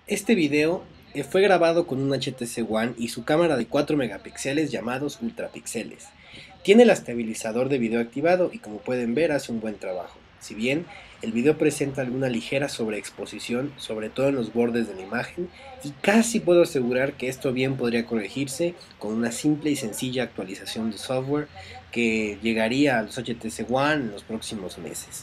Este video fue grabado con un HTC One y su cámara de 4 megapíxeles llamados ultrapíxeles. Tiene el estabilizador de video activado y como pueden ver hace un buen trabajo. Si bien el video presenta alguna ligera sobreexposición, sobre todo en los bordes de la imagen, y casi puedo asegurar que esto bien podría corregirse con una simple y sencilla actualización de software que llegaría a los HTC One en los próximos meses.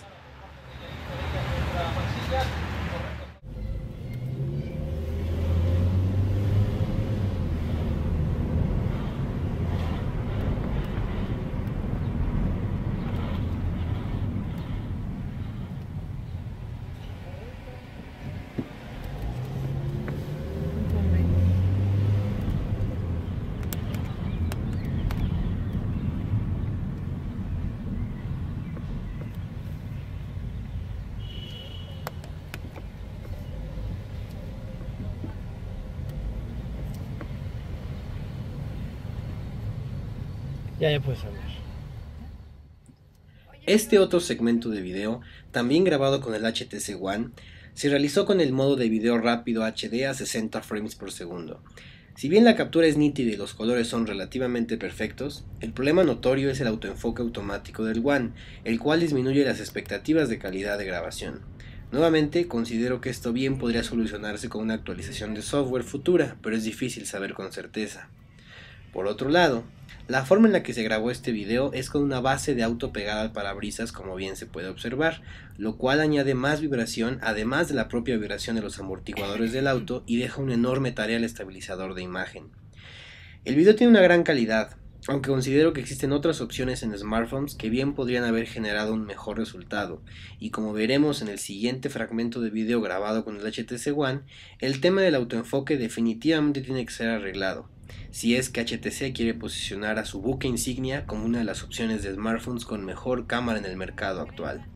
Ya puedes hablar. Este otro segmento de video, también grabado con el HTC One, se realizó con el modo de video rápido HD a 60 frames por segundo. Si bien la captura es nítida y los colores son relativamente perfectos, el problema notorio es el autoenfoque automático del One, el cual disminuye las expectativas de calidad de grabación. Nuevamente, considero que esto bien podría solucionarse con una actualización de software futura, pero es difícil saber con certeza. Por otro lado, la forma en la que se grabó este video es con una base de auto pegada al parabrisas, como bien se puede observar, lo cual añade más vibración además de la propia vibración de los amortiguadores del auto y deja una enorme tarea al estabilizador de imagen. El video tiene una gran calidad, aunque considero que existen otras opciones en smartphones que bien podrían haber generado un mejor resultado, y como veremos en el siguiente fragmento de video grabado con el HTC One, el tema del autoenfoque definitivamente tiene que ser arreglado, si es que HTC quiere posicionar a su buque insignia como una de las opciones de smartphones con mejor cámara en el mercado actual.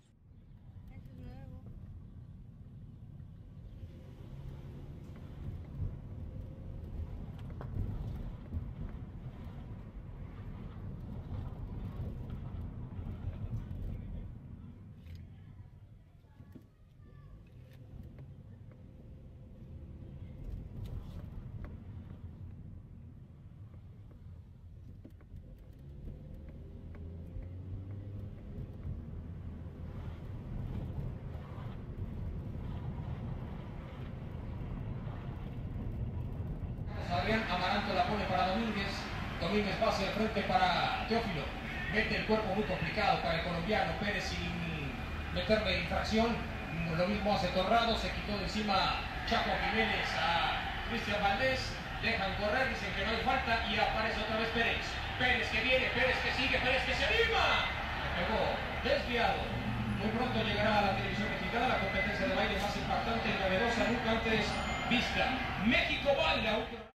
Adrián Amaranto la pone para Domínguez. Domínguez pasa de frente para Teófilo. Mete el cuerpo muy complicado para el colombiano. Pérez sin meterle infracción. Lo mismo hace Torrado. Se quitó de encima Chaco Jiménez a Cristian Valdés. Dejan correr, dicen que no hay falta y aparece otra vez Pérez. Pérez que viene, Pérez que sigue, Pérez que se anima. Pegó, desviado. Muy pronto llegará a la televisión mexicana la competencia de baile más impactante y novedosa nunca antes vista. México baila.